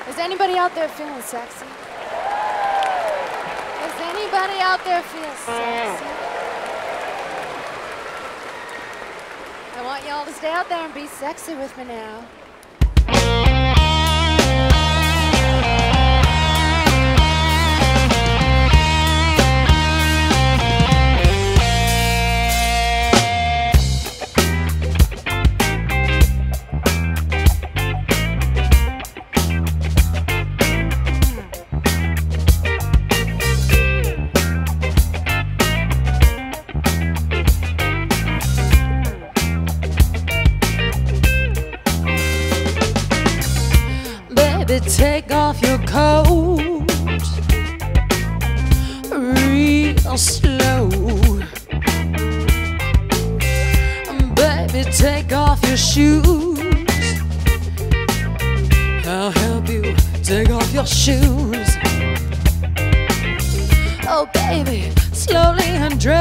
Is anybody out there feeling sexy? Is anybody out there feeling sexy? I want y'all to stay out there and be sexy with me now. Baby, take off your coat real slow. Baby, take off your shoes. I'll help you take off your shoes. Oh baby, slowly undress.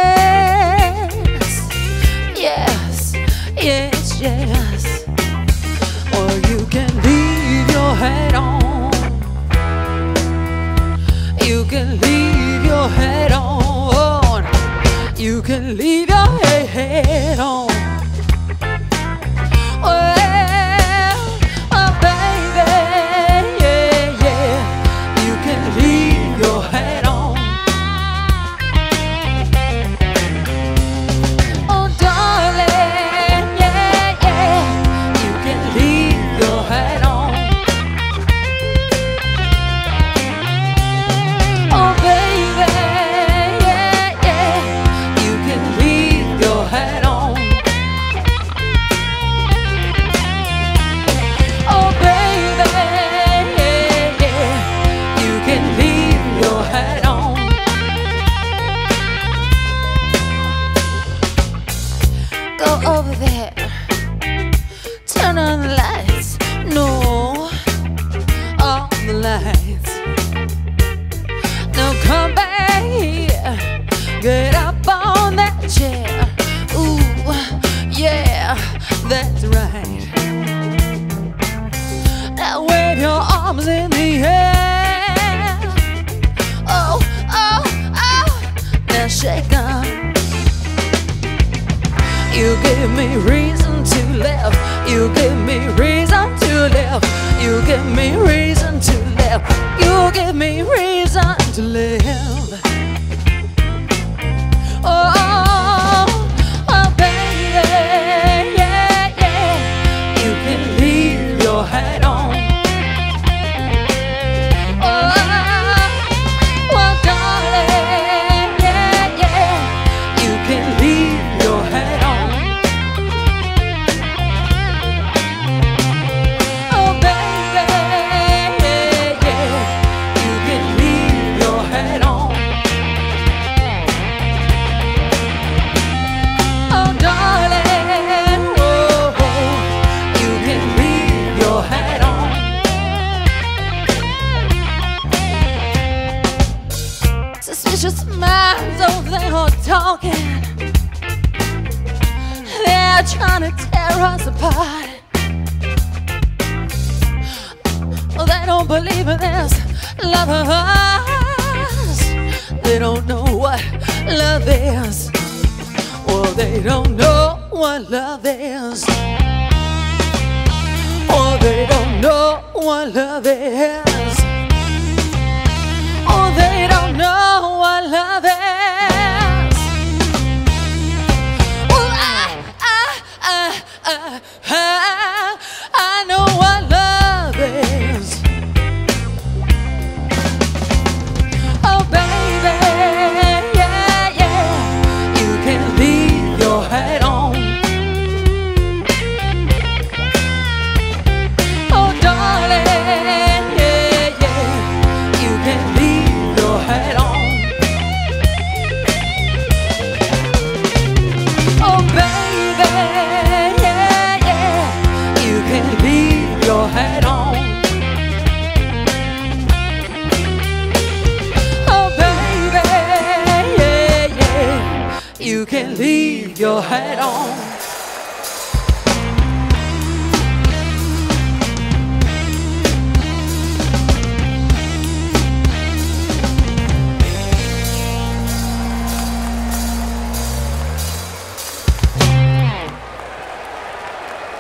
Yes, yes, yes. Or you can leave your head on. You can leave your head on. You can leave your head on. Well, oh baby, yeah, yeah. You can leave your head on. Oh darling, yeah, yeah. You can leave your head on. Oh baby, yeah, yeah. You can leave your head on. Oh baby, yeah, yeah. You can leave your head on. Go over there, turn on the lights. No, on the lights. Now come back here, get up on that chair. Ooh, yeah, that's right. Now wave your arms in the air. Oh, oh, oh, now shake on. You give me reason to live. You give me reason to live. You give me reason to live. You give me reason to live. Oh, oh baby, yeah, yeah. You can leave your head on. Oh, well, darling, yeah, yeah. You can leave your head on. Suspicious minds, oh, they are talking. They're trying to tear us apart. Oh, they don't believe in this love of us. They don't know what love is. Well, they don't know what love is. Oh, they don't know what love is. Oh, they don't know what love is. Well, I know what love is. Oh, baby, yeah, yeah. You can leave your head on. Oh, darling, yeah, yeah. You can leave your head on. Oh baby, yeah, yeah. You can leave your head on. Oh baby, yeah, yeah. You can leave your head on.